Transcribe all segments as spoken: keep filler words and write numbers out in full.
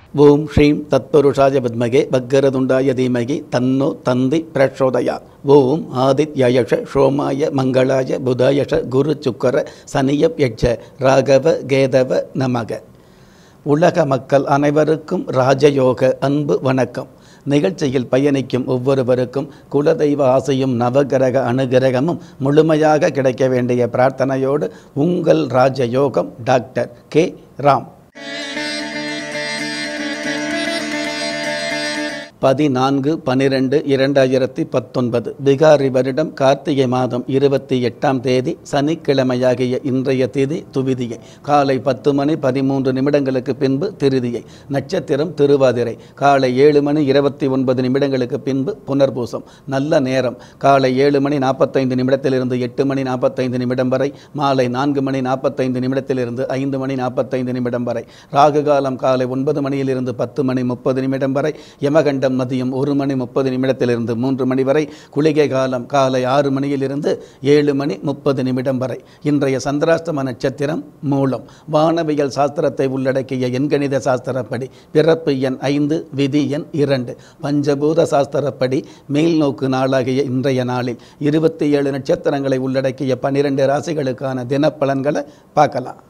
ஓம் ஸ்ரீம் தத்புருஷாய வித்மகே வக்கரதுண்டாய தீமகி தன்னோ தந்தி பிரச்சோதயாத். ஓம் ஆதித்யயஷ சோமாய மங்களாய புதாயஷ குரு சுக்கர சனியப் யட்ச ராகவ கேதவ நமக. உலக மக்கள் அனைவருக்கும் ராஜயோக அன்பு வணக்கம். நிகழ்ச்சியில் பயணிக்கும் ஒவ்வொருவருக்கும் குலதெய்வ ஆசையும் நவகிரக அனுகிரகமும் முழுமையாக கிடைக்க வேண்டிய பிரார்த்தனையோடு உங்கள் ராஜயோகம் டாக்டர் கே ராம். பதினான்கு பனிரெண்டு இரண்டாயிரத்தி பத்தொன்பது பிகாரி வருடம் கார்த்திகை மாதம் இருபத்தி எட்டாம் தேதி சனிக்கிழமையாகிய இன்றைய தேதி துவிதியை. காலை பத்து மணி பதிமூன்று நிமிடங்களுக்கு பின்பு திருதியை. நட்சத்திரம் திருவாதிரை. காலை ஏழு மணி இருபத்தி ஒன்பது நிமிடங்களுக்கு பின்பு புனர்பூசம். நல்ல நேரம் காலை ஏழு மணி நாற்பத்தைந்து நிமிடத்திலிருந்து எட்டு மணி நாற்பத்தைந்து நிமிடம் வரை. மாலை நான்கு மணி நாற்பத்தைந்து நிமிடத்திலிருந்து ஐந்து மணி நாற்பத்தைந்து நிமிடம் வரை. ராகு காலம் காலை ஒன்பது மணியிலிருந்து பத்து மணி முப்பது நிமிடம் வரை. யமகண்டம் மதியம் ஒரு மணி முப்பது நிமிடத்திலிருந்து மூன்று மணி வரை. குளிகை காலம் காலை ஆறு மணியிலிருந்து ஏழு மணி முப்பது நிமிடம் வரை. இன்றைய சந்திராஷ்டம நட்சத்திரம் மூலம். வானவியல் சாஸ்திரத்தை உள்ளடக்கிய எண்கணித சாஸ்திரப்படி பிறப்பு எண் ஐந்து, விதி எண் இரண்டு. பஞ்சபூத சாஸ்திரப்படி மேல்நோக்கு நாளாகிய இன்றைய நாளில் இருபத்தி ஏழு நட்சத்திரங்களை உள்ளடக்கிய பனிரெண்டு ராசிகளுக்கான தினப்பலன்களை பார்க்கலாம்.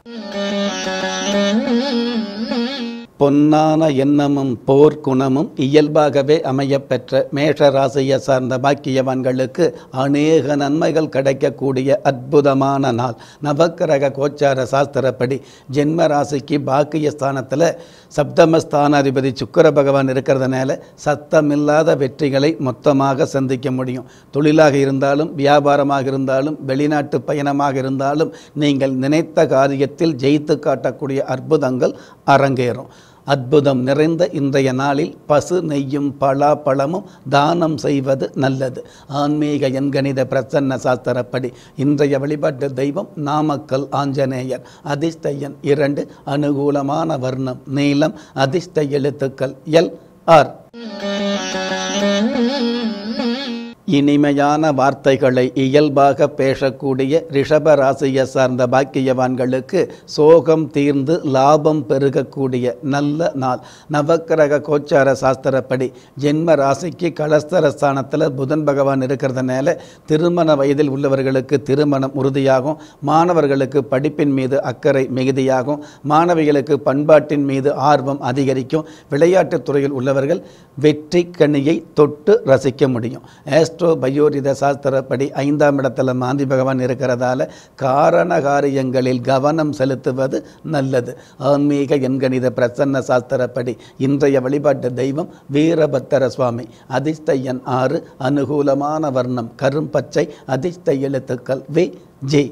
பொன்னான எண்ணமும் போர்க்குணமும் இயல்பாகவே அமையப்பெற்ற மேஷ ராசியை சார்ந்த பாக்கியவான்களுக்கு அநேக நன்மைகள் கிடைக்கக்கூடிய அற்புதமான நாள். நவக்கிரக கோச்சார சாஸ்திரப்படி ஜென்ம ராசிக்கு பாக்கிய ஸ்தானத்தில் சப்தமஸ்தானாதிபதி சுக்கிர பகவான் இருக்கிறதுனால சத்தமில்லாத வெற்றிகளை மொத்தமாக சந்திக்க முடியும். தொழிலாக இருந்தாலும் வியாபாரமாக இருந்தாலும் வெளிநாட்டு பயணமாக இருந்தாலும் நீங்கள் நினைத்த காரியத்தில் ஜெயித்து காட்டக்கூடிய அற்புதங்கள் அரங்கேறும். அற்புதம் நிறைந்த இன்றைய நாளில் பசு நெய்யும் பலாப்பழமும் தானம் செய்வது நல்லது. ஆன்மீக எண்கணித பிரசன்ன சாஸ்திரப்படி இன்றைய வழிபாட்டு தெய்வம் நாமக்கல் ஆஞ்சநேயர். அதிர்ஷ்ட எண் இரண்டு. அனுகூலமான வர்ணம் நீலம். அதிர்ஷ்ட எழுத்துக்கள் எல் ஆர். இனிமையான வார்த்தைகளை இயல்பாக பேசக்கூடிய ரிஷப ராசியை சார்ந்த பாக்கியவான்களுக்கு சோகம் தீர்ந்து லாபம் பெருகக்கூடிய நல்ல நாள். நவக்கிரக கோச்சார சாஸ்திரப்படி ஜென்ம ராசிக்கு கலஸ்தர ஸ்தானத்தில் புதன் பகவான் இருக்கிறதுனால திருமண வயதில் உள்ளவர்களுக்கு திருமணம் உறுதியாகும். மாணவர்களுக்கு படிப்பின் மீது அக்கறை மிகுதியாகும். மாணவிகளுக்கு பண்பாட்டின் மீது ஆர்வம் அதிகரிக்கும். விளையாட்டுத் துறையில் உள்ளவர்கள் வெற்றி கனியை தொட்டு ரசிக்க முடியும். ஆஸ்ட்ரோ பயோரித சாஸ்திரப்படி ஐந்தாம் இடத்துல மாந்தி பகவான் இருக்கிறதால காரண காரியங்களில் கவனம் செலுத்துவது நல்லது. ஆன்மீக எண்கணித பிரசன்ன சாஸ்திரப்படி இன்றைய வழிபாட்டு தெய்வம் வீரபத்திர சுவாமி. அதிர்ஷ்ட எண் ஆறு. அனுகூலமான வர்ணம் கரும்பச்சை. அதிர்ஷ்ட எழுத்துக்கள் வி ஜே.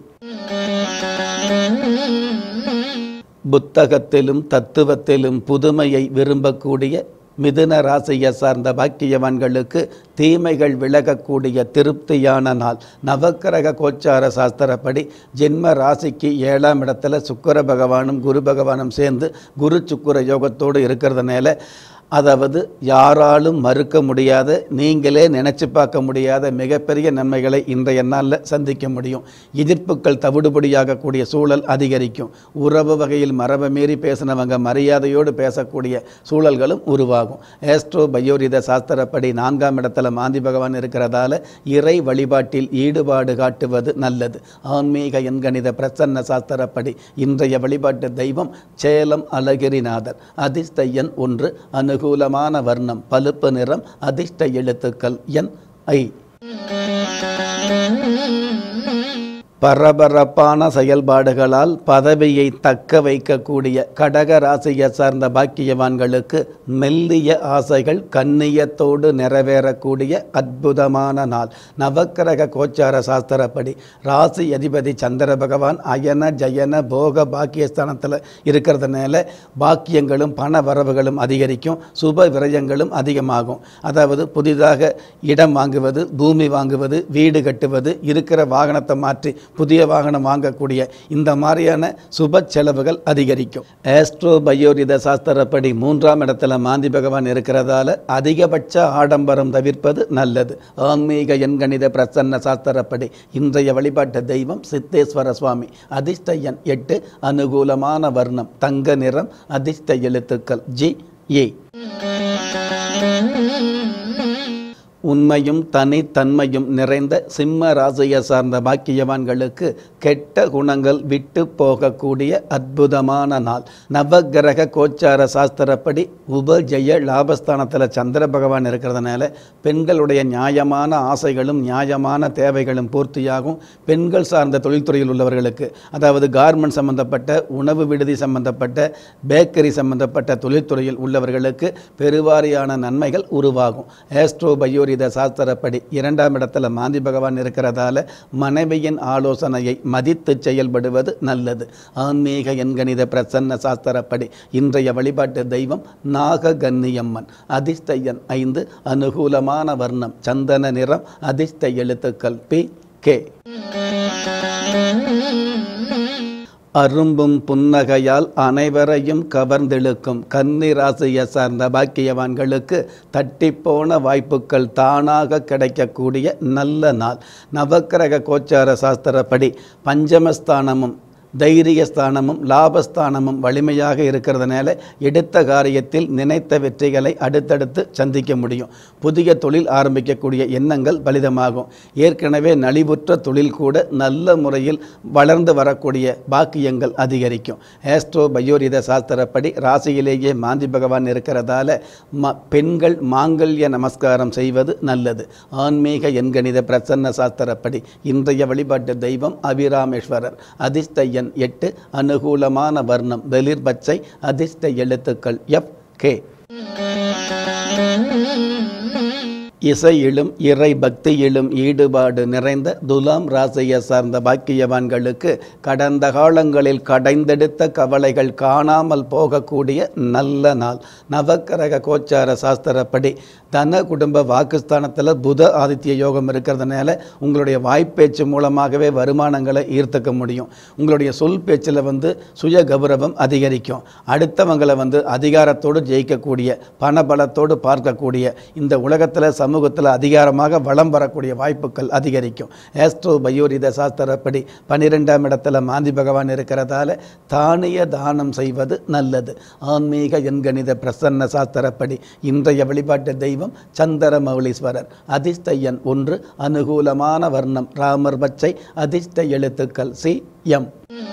புத்தகத்திலும் தத்துவத்திலும் புதுமையை விரும்பக்கூடிய மிதுன ராசியை சார்ந்த பாக்கியவான்களுக்கு தீமைகள் விலகக்கூடிய திருப்தியான நாள். நவக்கிரக கோச்சார சாஸ்திரப்படி ஜென்ம ராசிக்கு ஏழாம் இடத்துல சுக்கிர பகவானும் குரு பகவானும் சேர்ந்து குரு சுக்கிர யோகத்தோடு இருக்கிறதுனால, அதாவது யாராலும் மறுக்க முடியாத, நீங்களே நினச்சி பார்க்க முடியாத மிகப்பெரிய நன்மைகளை இன்றைய நாளில் சந்திக்க முடியும். எதிர்ப்புகள் தவிடுபடியாகக்கூடிய சூழல் அதிகரிக்கும். உறவு வகையில் மரபை மீறி பேசினவங்க மரியாதையோடு பேசக்கூடிய சூழல்களும் உருவாகும். ஆஸ்ட்ரோ பயோரித சாஸ்திரப்படி நான்காம் இடத்துல மாந்தி பகவான் இருக்கிறதால இறை வழிபாட்டில் ஈடுபாடு காட்டுவது நல்லது. ஆன்மீக எண்கணித பிரசன்ன சாஸ்திரப்படி இன்றைய வழிபாட்டு தெய்வம் சேலம் அழகிரிநாதர். அதிர்ஷ்ட எண் ஒன்று. அனு அனுகூலமான வர்ணம் பழுப்பு நிறம். அதிர்ஷ்ட எழுத்துக்கள் என் ஐ. பரபரப்பான செயல்பாடுகளால் பதவியை தக்க வைக்கக்கூடிய கடக ராசியை சார்ந்த பாக்கியவான்களுக்கு மெல்லிய ஆசைகள் கண்ணியத்தோடு நிறைவேறக்கூடிய அற்புதமான நாள். நவக்கிரக கோச்சார சாஸ்திரப்படி ராசி அதிபதி சந்திர பகவான் அயன ஜயன போக பாக்கியஸ்தானத்தில் இருக்கிறதுனால பாக்கியங்களும் பண வரவுகளும் அதிகரிக்கும். சுப விரயங்களும் அதிகமாகும். அதாவது புதிதாக இடம் வாங்குவது, பூமி வாங்குவது, வீடு கட்டுவது, இருக்கிற வாகனத்தை மாற்றி புதிய வாகனம் வாங்கக்கூடிய இந்த மாதிரியான சுப செலவுகள் அதிகரிக்கும். ஆஸ்ட்ரோ பயோரித சாஸ்திரப்படி மூன்றாம் இடத்துல மாந்தி பகவான் இருக்கிறதால அதிகபட்ச ஆடம்பரம் தவிர்ப்பது நல்லது. ஆன்மீக எண்கணித பிரசன்ன சாஸ்திரப்படி இன்றைய வழிபாட்டு தெய்வம் சித்தேஸ்வர சுவாமி. அதிர்ஷ்ட எண் எட்டு. அனுகூலமான வர்ணம் தங்க நிறம். அதிர்ஷ்ட எழுத்துக்கள் ஜி ஏ. உண்மையும் தனித்தன்மையும் நிறைந்த சிம்ம ராசியை சார்ந்த பாக்கியவான்களுக்கு கெட்ட குணங்கள் விட்டு போகக்கூடிய அற்புதமான நாள். நவகிரக கோச்சார சாஸ்திரப்படி உபஜய லாபஸ்தானத்தில் சந்திர பகவான் இருக்கிறதுனால பெண்களுடைய நியாயமான ஆசைகளும் நியாயமான தேவைகளும் பூர்த்தியாகும். பெண்கள் சார்ந்த தொழில்துறையில் உள்ளவர்களுக்கு, அதாவது கார்மெண்ட் சம்பந்தப்பட்ட, உணவு விடுதி சம்பந்தப்பட்ட, பேக்கரி சம்பந்தப்பட்ட தொழில்துறையில் உள்ளவர்களுக்கு பெருவாரியான நன்மைகள் உருவாகும். ஆஸ்ட்ரோ பயோ இத சாஸ்திரப்படி இரண்டாம் இடத்துல மாந்தி பகவான் இருக்கிறதால மனைவியின் ஆலோசனையை மதித்து செயல்படுவது நல்லது. ஆன்மீக எண்கணித பிரசன்ன சாஸ்திரப்படி இன்றைய வழிபாட்டு தெய்வம் நாககன்னியம்மன். அதிர்ஷ்ட எண் ஐந்து. அனுகூலமான வர்ணம் சந்தன நிறம். அதிர்ஷ்ட எழுத்துக்கள் பி கே. அரும்பும் புன்னகையால் அனைவரையும் கவர்ந்தெழுக்கும் கன்னி ராசியை சார்ந்த பாக்கியவான்களுக்கு தட்டிப்போன வாய்ப்புகள் தானாக கிடைக்கக்கூடிய நல்ல நாள். நவக்கிரக கோச்சார சாஸ்திரப்படி பஞ்சமஸ்தானமும் தைரியஸ்தானமும் லாபஸ்தானமும் வலிமையாக இருக்கிறதுனால எடுத்த காரியத்தில் நினைத்த வெற்றிகளை அடுத்தடுத்து சந்திக்க முடியும். புதிய தொழில் ஆரம்பிக்கக்கூடிய எண்ணங்கள் பலிதமாகும். ஏற்கனவே நலிவுற்ற தொழில் கூட நல்ல முறையில் வளர்ந்து வரக்கூடிய பாக்கியங்கள் அதிகரிக்கும். ஆஸ்ட்ரோ பயோரித சாஸ்திரப்படி ராசியிலேயே மாந்தி பகவான் இருக்கிறதால ம பெண்கள் மாங்கல்ய நமஸ்காரம் செய்வது நல்லது. ஆன்மீக எண்கணித பிரசன்ன சாஸ்திரப்படி இன்றைய வழிபாட்டு தெய்வம் அபிராமேஸ்வரர். அதிர்ஷ்ட எட்டு. அனுகூலமான வர்ணம் வெளிர் பச்சை. அதிர்ஷ்ட எழுத்துக்கள் எஃப் கே. இசையிலும் இறை பக்தியிலும் ஈடுபாடு நிறைந்த துலாம் ராசியை சார்ந்த பாக்கியவான்களுக்கு கடந்த காலங்களில் கடைந்தெடுத்த கவலைகள் காணாமல் போகக்கூடிய நல்ல நாள். நவக்கிரக கோச்சார சாஸ்திரப்படி தன குடும்ப வாக்குஸ்தானத்தில் புத ஆதித்ய யோகம் இருக்கிறதுனால உங்களுடைய வாய்ப்பேச்சு மூலமாகவே வருமானங்களை ஈர்த்துக்க முடியும். உங்களுடைய சொல் பேச்சில் வந்து சுய கௌரவம் அதிகரிக்கும். அடுத்தவங்களை வந்து அதிகாரத்தோடு ஜெயிக்கக்கூடிய, பணபலத்தோடு பார்க்கக்கூடிய, இந்த உலகத்தில் சமூகத்தில் அதிகாரமாக வளம் வரக்கூடிய வாய்ப்புகள் அதிகரிக்கும். ஆஸ்ட்ரோ பயோரித சாஸ்திரப்படி பன்னிரெண்டாம் இடத்துல மாந்தி பகவான் இருக்கிறதால தானிய தானம் செய்வது நல்லது. ஆன்மீக எண்கணித பிரசன்ன சாஸ்திரப்படி இன்றைய வழிபாட்டு தெய்வம் சந்திரமௌலீஸ்வரர். அதிர்ஷ்ட எண் ஒன்று. அனுகூலமான வர்ணம் ராமர் பச்சை. அதிர்ஷ்ட எழுத்துக்கள் சி எம்.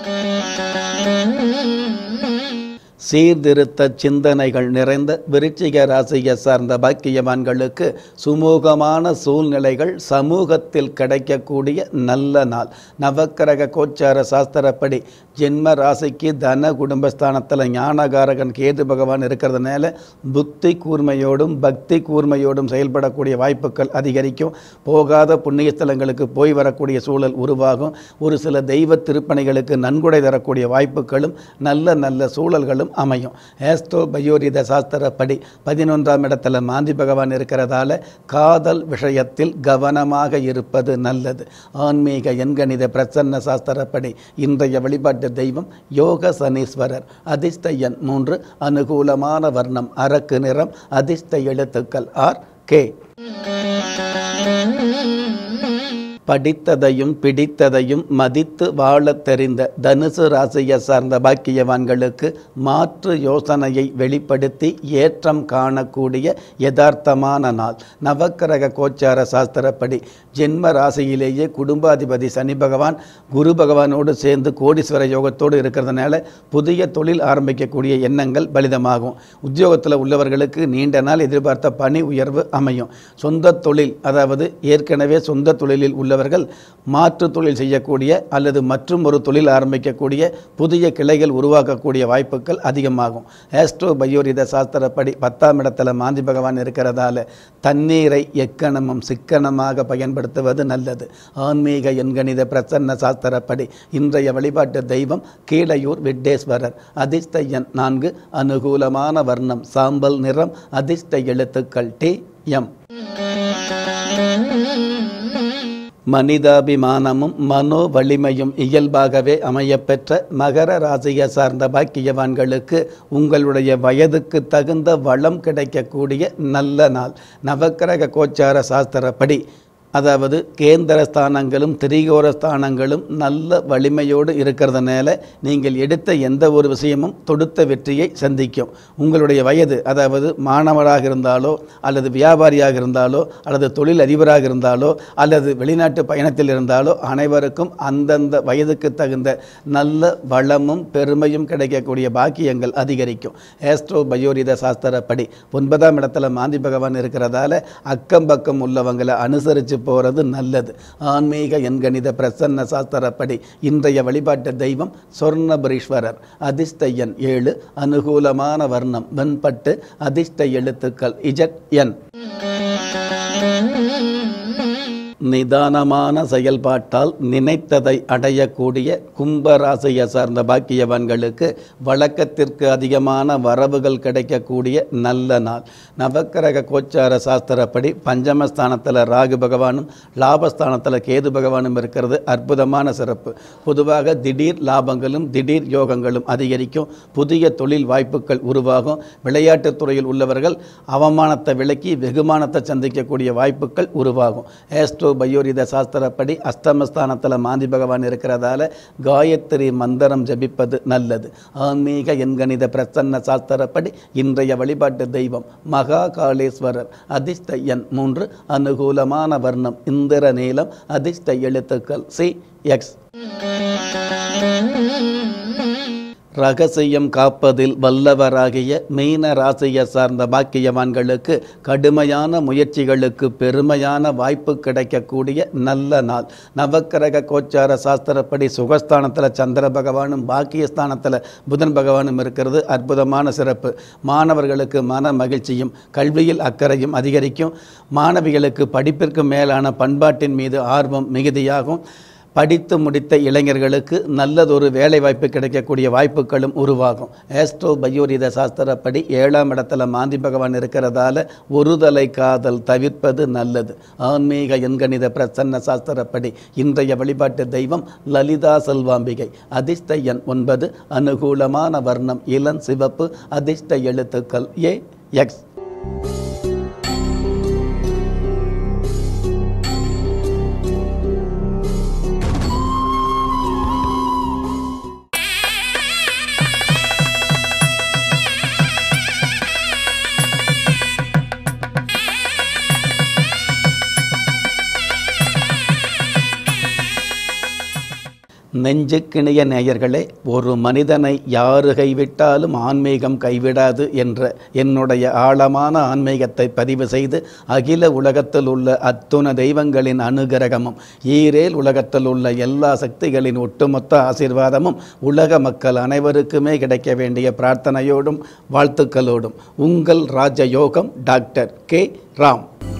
சீர்திருத்த சிந்தனைகள் நிறைந்த விருச்சிக ராசியை சார்ந்த பாக்கியவான்களுக்கு சுமூகமான சூழ்நிலைகள் சமூகத்தில் கிடைக்கக்கூடிய நல்ல நாள். நவக்கிரக கோச்சார சாஸ்திரப்படி ஜென்ம ராசிக்கு தன குடும்பஸ்தானத்தில் ஞானகாரகன் கேது பகவான் இருக்கிறதுனால புத்தி கூர்மையோடும் பக்தி கூர்மையோடும் செயல்படக்கூடிய வாய்ப்புகள் அதிகரிக்கும். போகாத புண்ணிய ஸ்தலங்களுக்கு போய் வரக்கூடிய சூழல் உருவாகும். ஒரு சில தெய்வ திருப்பணிகளுக்கு நன்கொடை தரக்கூடிய வாய்ப்புகளும் நல்ல நல்ல சூழல்களும் அமையும். ஆஸ்ட்ரோ பயோரித சாஸ்திரப்படி பதினொன்றாம் இடத்துல மாந்தி பகவான் இருக்கிறதால காதல் விஷயத்தில் கவனமாக இருப்பது நல்லது. ஆன்மீக எண்கணித பிரசன்ன சாஸ்திரப்படி இன்றைய வழிபாட்டு தெய்வம் யோக சனீஸ்வரர். அதிர்ஷ்ட எண் மூன்று. அனுகூலமான வர்ணம் அரக்கு நிறம். அதிர்ஷ்ட எழுத்துக்கள் ஆர் கே. படித்ததையும் பிடித்ததையும் மதித்து வாழத் தெரிந்த தனுசு ராசியை சார்ந்த பாக்கியவான்களுக்கு மாற்று யோசனையை வெளிப்படுத்தி ஏற்றம் காணக்கூடிய யதார்த்தமான நாள். நவக்கிரக கோச்சார சாஸ்திரப்படி ஜென்ம ராசியிலேயே குடும்பாதிபதி சனி பகவான் குரு பகவானோடு சேர்ந்து கோடீஸ்வர யோகத்தோடு இருக்கிறதுனால புதிய தொழில் ஆரம்பிக்கக்கூடிய எண்ணங்கள் பலிதமாகும். உத்தியோகத்தில் உள்ளவர்களுக்கு நீண்ட நாள் எதிர்பார்த்த பணி உயர்வு அமையும். சொந்த தொழில், அதாவது ஏற்கனவே சொந்த தொழிலில் உள்ள மாற்று தொழில் செய்யக்கூடிய அல்லது மற்றும் ஒரு தொழில் ஆரம்பிக்கக்கூடிய புதிய கிளைகள் உருவாக்கக்கூடிய வாய்ப்புகள் அதிகமாகும். ஆஸ்ட்ரோ பயோரித சாஸ்திரப்படி பத்தாம் இடத்துல மாந்தி பகவான் இருக்கிறதால தண்ணீரை எக்கணமும் சிக்கனமாக பயன்படுத்துவது நல்லது. ஆன்மீக எண்கணித பிரசன்ன சாஸ்திரப்படி இன்றைய வழிபாட்டு தெய்வம் கீழையூர் விட்டேஸ்வரர். அதிர்ஷ்ட எண் நான்கு. அனுகூலமான வர்ணம் சாம்பல் நிறம். அதிர்ஷ்ட எழுத்துக்கள் டி எம். மனிதாபிமானமும் மனோ வலிமையும் இயல்பாகவே அமையப்பெற்ற மகர ராசியை சார்ந்த பாக்கியவான்களுக்கு உங்களுடைய வயதுக்கு தகுந்த வளம் கிடைக்கக்கூடிய நல்ல நாள். நவக்கிரக கோச்சார சாஸ்திரப்படி அதாவது கேந்திர ஸ்தானங்களும் திரிகோண ஸ்தானங்களும் நல்ல வலிமையோடு இருக்கிறதுனால நீங்கள் எடுத்த எந்த ஒரு விஷயமும் தொடுத்த வெற்றியை சந்திக்கும். உங்களுடைய வயது, அதாவது மாணவராக இருந்தாலோ அல்லது வியாபாரியாக இருந்தாலோ அல்லது தொழில் அதிபராக இருந்தாலோ அல்லது வெளிநாட்டு பயணத்தில் இருந்தாலோ அனைவருக்கும் அந்தந்த வயதுக்கு தகுந்த நல்ல வளமும் பெருமையும் கிடைக்கக்கூடிய பாக்கியங்கள் அதிகரிக்கும். ஆஸ்ட்ரோ பயோரித சாஸ்திரப்படி ஒன்பதாம் இடத்துல மாந்தி பகவான் இருக்கிறதால அக்கம் பக்கம் உள்ளவங்களை அனுசரித்து போகிறது நல்லது. ஆன்மீக எண்கணித பிரசன்ன சாஸ்திரப்படி இன்றைய வழிபாட்டு தெய்வம் சொர்ணபுரீஸ்வரர். அதிர்ஷ்ட எண் ஏழு. அனுகூலமான வர்ணம் வெண்பட்டு. அதிர்ஷ்ட எழுத்துக்கள் இஜட் என். நிதானமான செயல்பாட்டால் நினைத்ததை அடையக்கூடிய கும்பராசியை சார்ந்த பாக்கியவான்களுக்கு வழக்கத்திற்கு அதிகமான வரவுகள் கிடைக்கக்கூடிய நல்ல நாள். நவக்கிரக கோச்சார சாஸ்திரப்படி பஞ்சமஸ்தானத்தில் ராகு பகவானும் லாபஸ்தானத்தில் கேது பகவானும் இருக்கிறது அற்புதமான சிறப்பு. பொதுவாக திடீர் லாபங்களும் திடீர் யோகங்களும் அதிகரிக்கும். புதிய தொழில் வாய்ப்புகள் உருவாகும். விளையாட்டுத் துறையில் உள்ளவர்கள் அவமானத்தை விலக்கி வெகுமானத்தை சந்திக்கக்கூடிய வாய்ப்புகள் உருவாகும். ஆஸ்ட்ரோ பயோரித சாஸ்திரப்படி அஷ்டமஸ்தானத்தில் மாந்தி பகவான் இருக்கிறதால காயத்ரி மந்திரம் ஜபிப்பது நல்லது. ஆன்மீக எண்கணித பிரசன்ன சாஸ்திரப்படி இன்றைய வழிபாட்டு தெய்வம் மகா காளேஸ்வரர். அதிர்ஷ்ட எண் மூன்று. அனுகூலமான வர்ணம் இந்திர நீலம். அதிர்ஷ்ட எழுத்துக்கள் சி எக்ஸ். ரகசியம் காப்பதில் வல்லவராகிய மீன ராசியை சார்ந்த பாக்கியவான்களுக்கு கடுமையான முயற்சிகளுக்கு பெருமையான வாய்ப்பு கிடைக்கக்கூடிய நல்ல நாள். நவக்கிரக கோச்சார சாஸ்திரப்படி சுகஸ்தானத்தில் சந்திர பகவானும் பாக்கியஸ்தானத்தில் புதன் பகவானும் இருக்கிறது அற்புதமான சிறப்பு. மாணவர்களுக்கு மன மகிழ்ச்சியும் கல்வியில் அக்கறையும் அதிகரிக்கும். மாணவிகளுக்கு படிப்பிற்கு மேலான பண்பாட்டின் மீது ஆர்வம் மிகுதியாகும். படித்து முடித்த இளைஞர்களுக்கு நல்லதொரு வேலை வாய்ப்பு கிடைக்கக்கூடிய வாய்ப்புகளும் உருவாகும். ஆஸ்ட்ரோ பயோரித சாஸ்திரப்படி ஏழாம் இடத்துல மாந்தி பகவான் இருக்கிறதால ஒருதலை காதல் தவிர்ப்பது நல்லது. ஆன்மீக எண்கணித பிரசன்ன சாஸ்திரப்படி இன்றைய வழிபாட்டு தெய்வம் லலிதா செல்வாம்பிகை. அதிர்ஷ்ட எண் ஒன்பது. அனுகூலமான வர்ணம் இளம் சிவப்பு. அதிர்ஷ்ட எழுத்துக்கள் ஏ எக்ஸ். நெஞ்சுக்கிணைய நேயர்களே, ஒரு மனிதனை யாரு கைவிட்டாலும் ஆன்மீகம் கைவிடாது என்ற என்னுடைய ஆழமான ஆன்மீகத்தை பதிவு செய்து அகில உலகத்தில் உள்ள அத்துண தெய்வங்களின் அனுகிரகமும் ஈரேல் உலகத்தில் உள்ள எல்லா சக்திகளின் ஒட்டுமொத்த ஆசீர்வாதமும் உலக மக்கள் அனைவருக்குமே கிடைக்க வேண்டிய பிரார்த்தனையோடும் வாழ்த்துக்களோடும் உங்கள் ராஜயோகம் டாக்டர் கே ராம்.